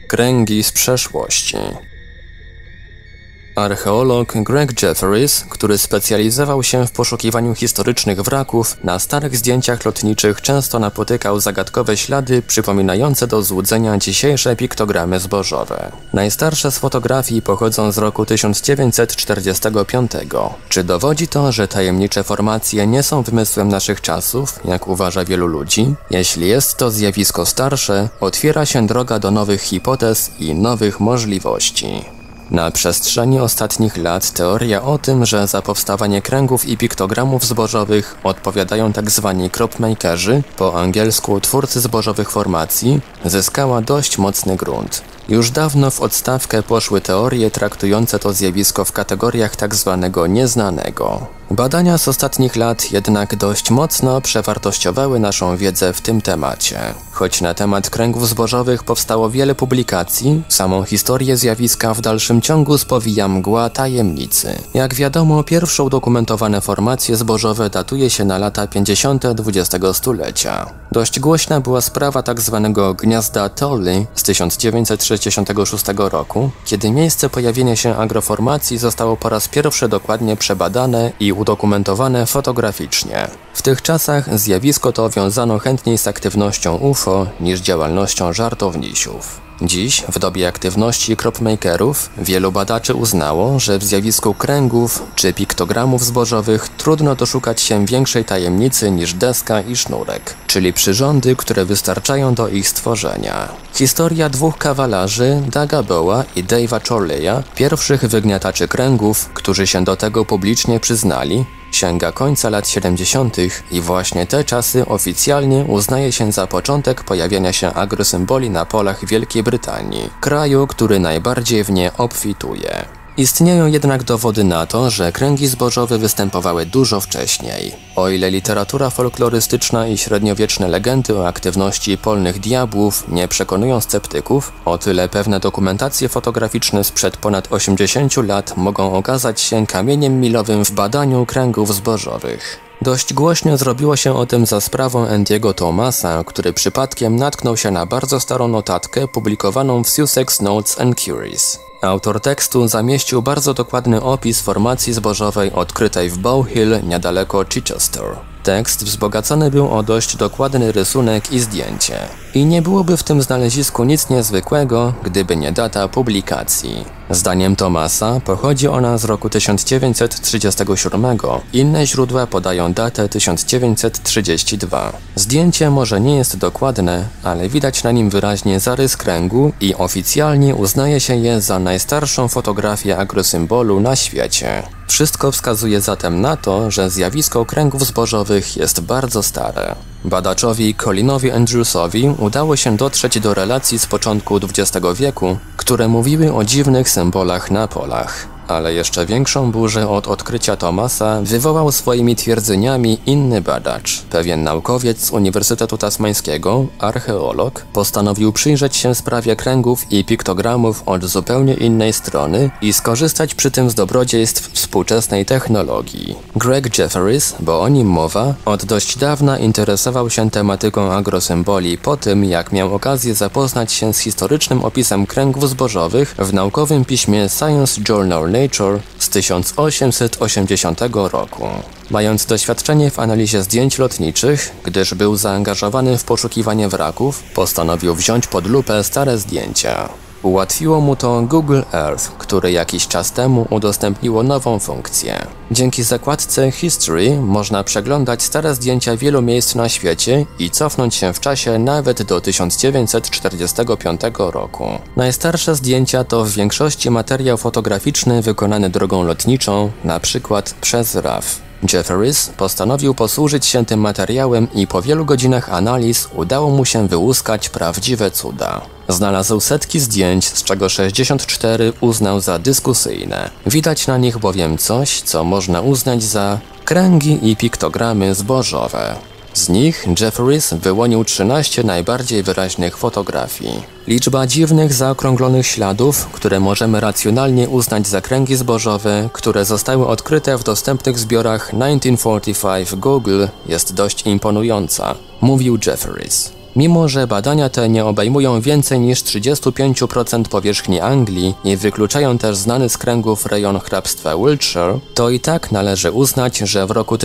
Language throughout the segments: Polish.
Kręgi z przeszłości. Archeolog Greg Jefferies, który specjalizował się w poszukiwaniu historycznych wraków, na starych zdjęciach lotniczych często napotykał zagadkowe ślady przypominające do złudzenia dzisiejsze piktogramy zbożowe. Najstarsze z fotografii pochodzą z roku 1945. Czy dowodzi to, że tajemnicze formacje nie są wymysłem naszych czasów, jak uważa wielu ludzi? Jeśli jest to zjawisko starsze, otwiera się droga do nowych hipotez i nowych możliwości. Na przestrzeni ostatnich lat teoria o tym, że za powstawanie kręgów i piktogramów zbożowych odpowiadają tzw. cropmakerzy, po angielsku twórcy zbożowych formacji, zyskała dość mocny grunt. Już dawno w odstawkę poszły teorie traktujące to zjawisko w kategoriach tzw. nieznanego. Badania z ostatnich lat jednak dość mocno przewartościowały naszą wiedzę w tym temacie. Choć na temat kręgów zbożowych powstało wiele publikacji, samą historię zjawiska w dalszym ciągu spowija mgła tajemnicy. Jak wiadomo, pierwsze udokumentowane formacje zbożowe datuje się na lata 50. XX stulecia. Dość głośna była sprawa tzw. gniazda Tolly z 1966 roku, kiedy miejsce pojawienia się agroformacji zostało po raz pierwszy dokładnie przebadane i udokumentowane fotograficznie. W tych czasach zjawisko to wiązano chętniej z aktywnością UFO niż działalnością żartownisiów. Dziś, w dobie aktywności cropmakerów, wielu badaczy uznało, że w zjawisku kręgów czy piktogramów zbożowych trudno doszukać się większej tajemnicy niż deska i sznurek, czyli przyrządy, które wystarczają do ich stworzenia. Historia dwóch kawalarzy, Douga Bowa i Dave'a Chorleya, pierwszych wygniataczy kręgów, którzy się do tego publicznie przyznali, sięga końca lat 70. i właśnie te czasy oficjalnie uznaje się za początek pojawienia się agrosymboli na polach Wielkiej Brytanii, kraju, który najbardziej w nie obfituje. Istnieją jednak dowody na to, że kręgi zbożowe występowały dużo wcześniej. O ile literatura folklorystyczna i średniowieczne legendy o aktywności polnych diabłów nie przekonują sceptyków, o tyle pewne dokumentacje fotograficzne sprzed ponad 80 lat mogą okazać się kamieniem milowym w badaniu kręgów zbożowych. Dość głośno zrobiło się o tym za sprawą Andiego Thomasa, który przypadkiem natknął się na bardzo starą notatkę publikowaną w Sussex Notes and Queries. Autor tekstu zamieścił bardzo dokładny opis formacji zbożowej odkrytej w Bow Hill niedaleko Chichester. Tekst wzbogacony był o dość dokładny rysunek i zdjęcie. I nie byłoby w tym znalezisku nic niezwykłego, gdyby nie data publikacji. Zdaniem Thomasa pochodzi ona z roku 1937, inne źródła podają datę 1932. Zdjęcie może nie jest dokładne, ale widać na nim wyraźnie zarys kręgu i oficjalnie uznaje się je za najstarszą fotografię agrosymbolu na świecie. Wszystko wskazuje zatem na to, że zjawisko kręgów zbożowych jest bardzo stare. Badaczowi Colinowi Andrewsowi udało się dotrzeć do relacji z początku XX wieku, które mówiły o dziwnych symbolach na polach. Ale jeszcze większą burzę od odkrycia Thomasa wywołał swoimi twierdzeniami inny badacz. Pewien naukowiec z Uniwersytetu Tasmańskiego, archeolog, postanowił przyjrzeć się sprawie kręgów i piktogramów od zupełnie innej strony i skorzystać przy tym z dobrodziejstw współczesnej technologii. Greg Jefferies, bo o nim mowa, od dość dawna interesował się tematyką agrosymboli po tym, jak miał okazję zapoznać się z historycznym opisem kręgów zbożowych w naukowym piśmie Science Journal Nature z 1880 roku. Mając doświadczenie w analizie zdjęć lotniczych, gdyż był zaangażowany w poszukiwanie wraków, postanowił wziąć pod lupę stare zdjęcia. Ułatwiło mu to Google Earth, które jakiś czas temu udostępniło nową funkcję. Dzięki zakładce History można przeglądać stare zdjęcia wielu miejsc na świecie i cofnąć się w czasie nawet do 1945 roku. Najstarsze zdjęcia to w większości materiał fotograficzny wykonany drogą lotniczą, na przykład przez RAF. Jefferies postanowił posłużyć się tym materiałem i po wielu godzinach analiz udało mu się wyłuskać prawdziwe cuda. Znalazł setki zdjęć, z czego 64 uznał za dyskusyjne. Widać na nich bowiem coś, co można uznać za kręgi i piktogramy zbożowe. Z nich Jefferies wyłonił 13 najbardziej wyraźnych fotografii. Liczba dziwnych, zaokrąglonych śladów, które możemy racjonalnie uznać za kręgi zbożowe, które zostały odkryte w dostępnych zbiorach 1945 Google, jest dość imponująca, mówił Jefferies. Mimo że badania te nie obejmują więcej niż 35% powierzchni Anglii i wykluczają też znany z kręgów rejon hrabstwa Wiltshire, to i tak należy uznać, że w roku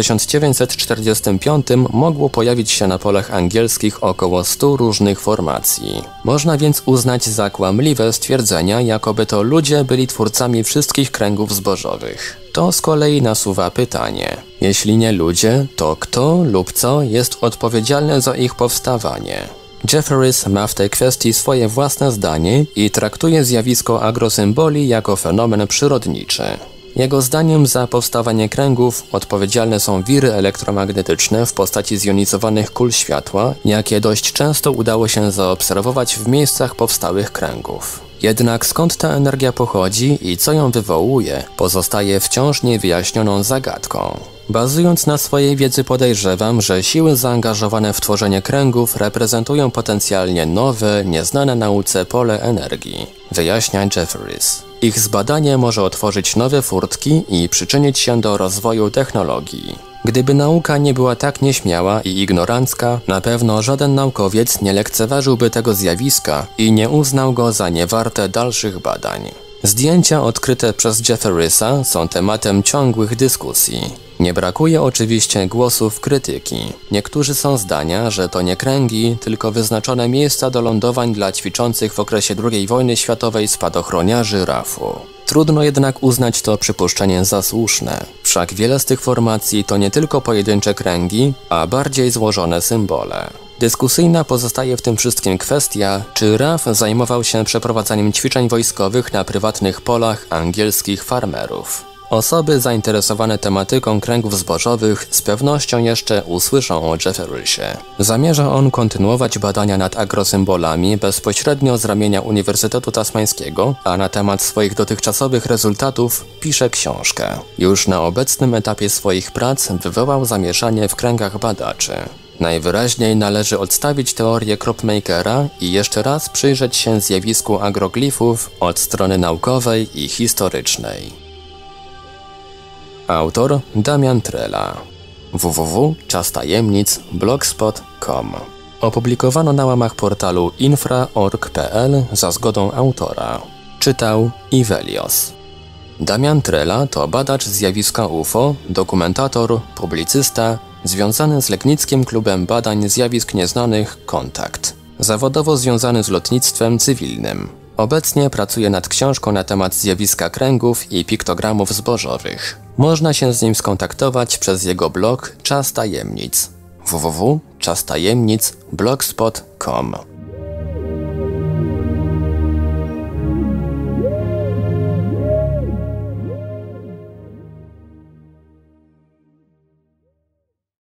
1945 mogło pojawić się na polach angielskich około 100 różnych formacji. Można więc uznać za kłamliwe stwierdzenia, jakoby to ludzie byli twórcami wszystkich kręgów zbożowych. To z kolei nasuwa pytanie: jeśli nie ludzie, to kto lub co jest odpowiedzialny za ich powstawanie? Jefferies ma w tej kwestii swoje własne zdanie i traktuje zjawisko agrosymboli jako fenomen przyrodniczy. Jego zdaniem za powstawanie kręgów odpowiedzialne są wiry elektromagnetyczne w postaci zjonizowanych kul światła, jakie dość często udało się zaobserwować w miejscach powstałych kręgów. Jednak skąd ta energia pochodzi i co ją wywołuje, pozostaje wciąż niewyjaśnioną zagadką. Bazując na swojej wiedzy podejrzewam, że siły zaangażowane w tworzenie kręgów reprezentują potencjalnie nowe, nieznane nauce pole energii, wyjaśnia Jefferies. Ich zbadanie może otworzyć nowe furtki i przyczynić się do rozwoju technologii. Gdyby nauka nie była tak nieśmiała i ignorancka, na pewno żaden naukowiec nie lekceważyłby tego zjawiska i nie uznał go za niewarte dalszych badań. Zdjęcia odkryte przez Jefferiesa są tematem ciągłych dyskusji. Nie brakuje oczywiście głosów krytyki. Niektórzy są zdania, że to nie kręgi, tylko wyznaczone miejsca do lądowań dla ćwiczących w okresie II wojny światowej spadochroniarzy RAF-u. Trudno jednak uznać to przypuszczenie za słuszne. Wszak wiele z tych formacji to nie tylko pojedyncze kręgi, a bardziej złożone symbole. Dyskusyjna pozostaje w tym wszystkim kwestia, czy RAF zajmował się przeprowadzaniem ćwiczeń wojskowych na prywatnych polach angielskich farmerów. Osoby zainteresowane tematyką kręgów zbożowych z pewnością jeszcze usłyszą o Jefferiesie. Zamierza on kontynuować badania nad agrosymbolami bezpośrednio z ramienia Uniwersytetu Tasmańskiego, a na temat swoich dotychczasowych rezultatów pisze książkę. Już na obecnym etapie swoich prac wywołał zamieszanie w kręgach badaczy. Najwyraźniej należy odstawić teorię Cropmakera i jeszcze raz przyjrzeć się zjawisku agroglifów od strony naukowej i historycznej. Autor Damian Trela. www.czastajemnic.blogspot.com. Opublikowano na łamach portalu infra.org.pl za zgodą autora. Czytał Ivelios. Damian Trela to badacz zjawiska UFO, dokumentator, publicysta, związany z Legnickim Klubem Badań Zjawisk Nieznanych Kontakt. Zawodowo związany z lotnictwem cywilnym. Obecnie pracuje nad książką na temat zjawiska kręgów i piktogramów zbożowych. Można się z nim skontaktować przez jego blog Czas Tajemnic www.czastajemnic.blogspot.com.